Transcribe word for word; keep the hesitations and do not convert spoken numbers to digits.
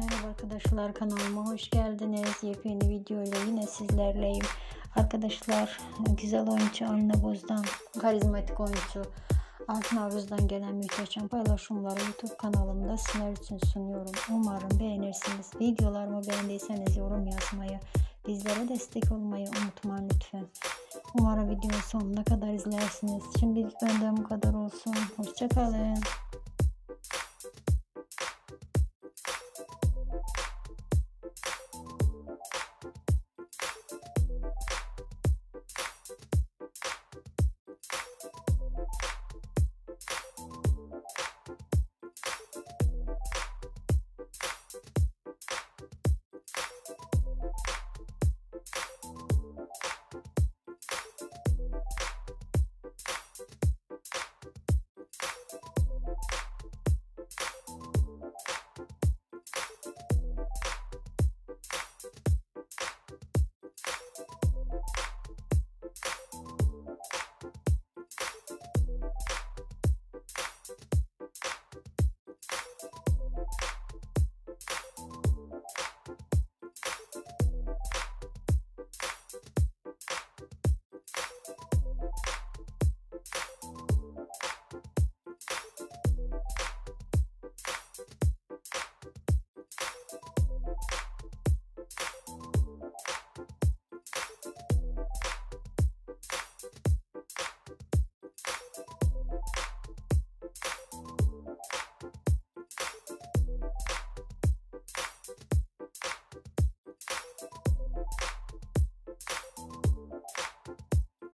Merhaba arkadaşlar, kanalıma hoş geldiniz. Yepyeni video ile yine sizlerleyim. Arkadaşlar, güzel oyuncu Alina Boz'dan, karizmatik oyuncu Navruz'dan gelen muhteşem paylaşımları YouTube kanalımda sizler için sunuyorum. Umarım beğenirsiniz. Videolarımı beğendiyseniz yorum yazmayı, bizlere destek olmayı unutmayın lütfen. Umarım videonun sonuna kadar izlersiniz. Şimdilik benden bu kadar olsun. Hoşça kalın.